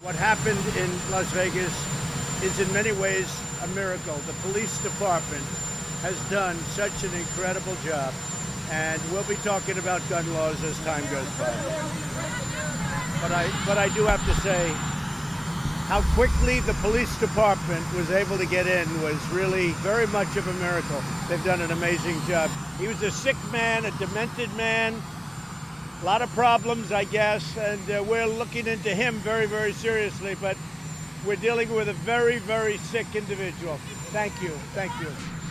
What happened in Las Vegas is in many ways a miracle. The police department has done such an incredible job, and we'll be talking about gun laws as time goes by. But I do have to say, how quickly the police department was able to get in was really very much of a miracle. They've done an amazing job. He was a sick man, a demented man, a lot of problems, I guess, and we're looking into him very, very seriously, but we're dealing with a very, very sick individual. Thank you. Thank you.